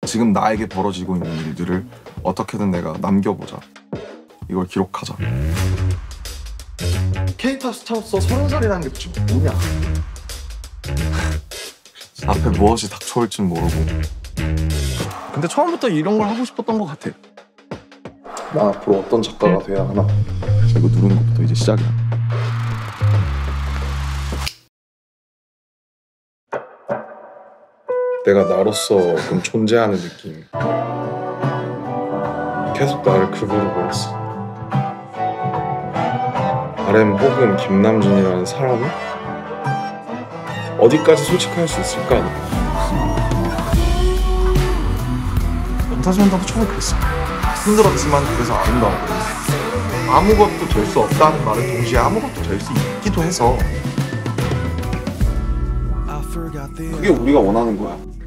지금 나에게 벌어지고 있는 일들을 어떻게든 내가 남겨보자. 이걸 기록하자. K타 스타로서 30살이라는 게 도대체 뭐냐? 앞에 무엇이 닥쳐올진 모르고. 근데 처음부터 이런 걸 하고 싶었던 것 같아. 나 앞으로 어떤 작가가 돼야 하나. 이거 누르는 것부터 이제 시작이야. 내가 나로서 좀 존재하는 느낌. 계속 나를 급으로 보였어. RM 혹은 김남준이라는 사람은 어디까지 솔직할 수 있을까? 방탄소년단도 처음에 그랬어. 힘들었지만 그래서 아름다워. 아무것도 될 수 없다는 말은 동시에 아무것도 될 수 있기도 해서 그게 우리가 원하는 거야.